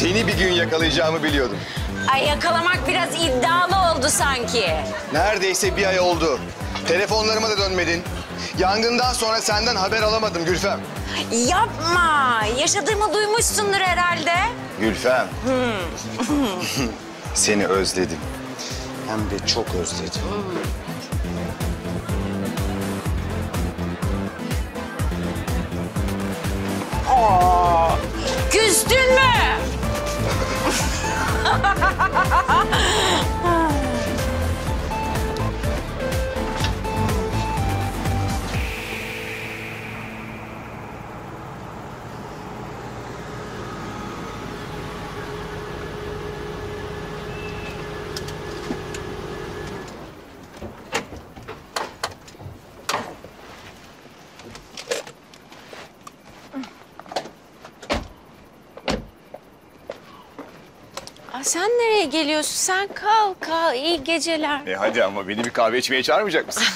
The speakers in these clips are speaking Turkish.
Seni bir gün yakalayacağımı biliyordum. Ay yakalamak biraz iddialı oldu sanki. Neredeyse bir ay oldu. Telefonlarıma da dönmedin. Yangından sonra senden haber alamadım Gülfem. Yapma. Yaşadığımı duymuşsundur herhalde. Gülfem. Seni özledim. Hem de çok özledim. Küstün mü? Sen nereye geliyorsun? Sen kal. İyi geceler. Hadi ama beni bir kahve içmeye çağırmayacak mısın?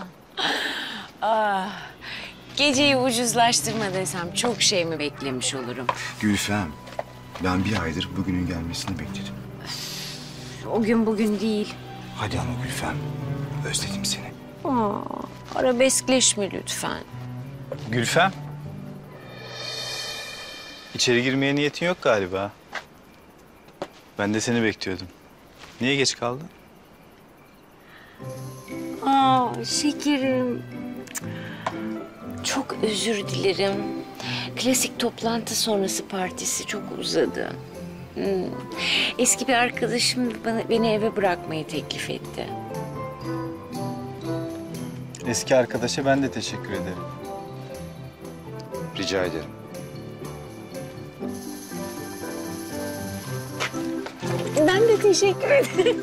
Geceyi ucuzlaştırma desem çok şey mi beklemiş olurum? Gülfem, ben bir aydır bugünün gelmesini bekledim. O gün bugün değil. Hadi ama Gülfem, özledim seni. Arabeskleşme lütfen. Gülfem. İçeri girmeye niyetin yok galiba. Ben de seni bekliyordum. Niye geç kaldın? Şekerim. Çok özür dilerim. Klasik toplantı sonrası partisi çok uzadı. Eski bir arkadaşım beni eve bırakmayı teklif etti. Eski arkadaşa ben de teşekkür ederim. Rica ederim. Ben de teşekkür ederim.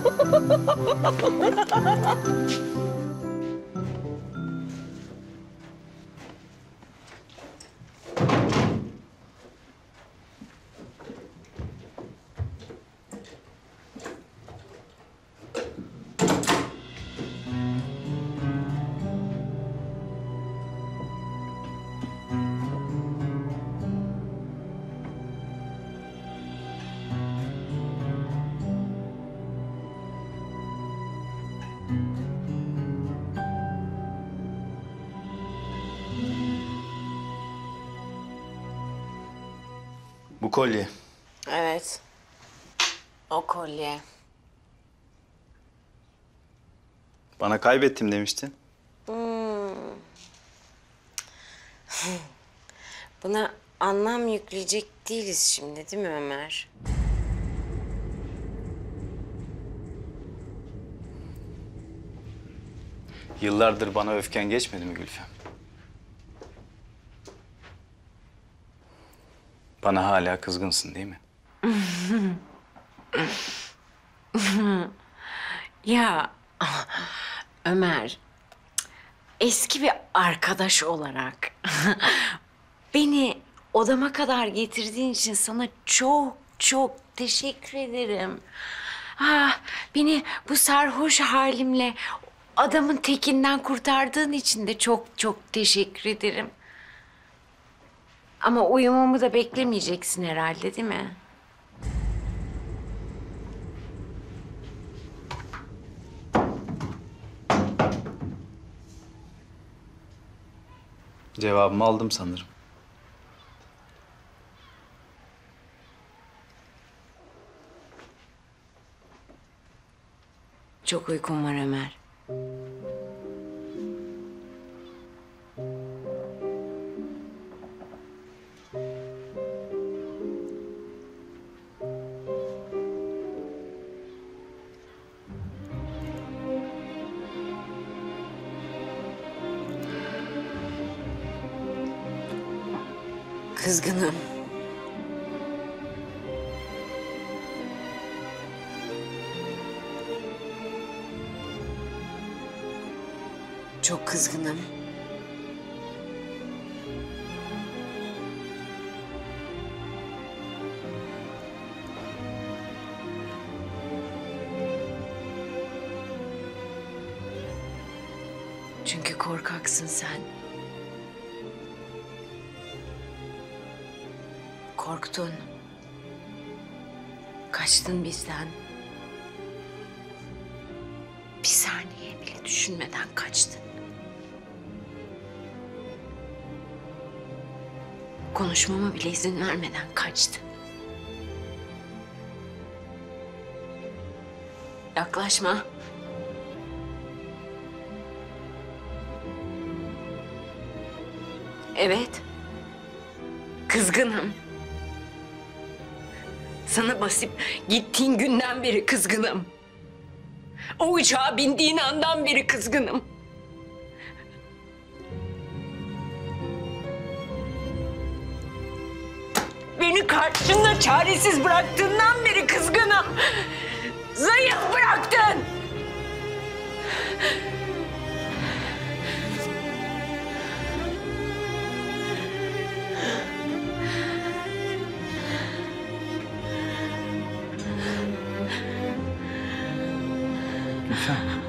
Bu kolye. Evet. O kolye. Bana kaybettim demiştin. Buna anlam yükleyecek değiliz şimdi değil mi Ömer? Yıllardır bana öfken geçmedi mi Gülfem? Bana hala kızgınsın değil mi? Ya Ömer, eski bir arkadaş olarak beni odama kadar getirdiğin için sana çok teşekkür ederim. Beni bu sarhoş halimle adamın tekinden kurtardığın için de çok teşekkür ederim. Ama uyumamı da beklemeyeceksin herhalde değil mi? Cevabımı aldım sanırım. Çok uykum var Ömer. Kızgınım. Çok kızgınım. Çünkü korkaksın sen. Korktun. Kaçtın bizden. Bir saniye bile düşünmeden kaçtın. Konuşmama bile izin vermeden kaçtın. Yaklaşma. Evet. Kızgınım. Sana basıp gittiğin günden beri kızgınım. O uçağa bindiğin andan beri kızgınım. Beni karşında çaresiz bıraktığından beri kızgınım. Zayıf bıraktın. Gülfem.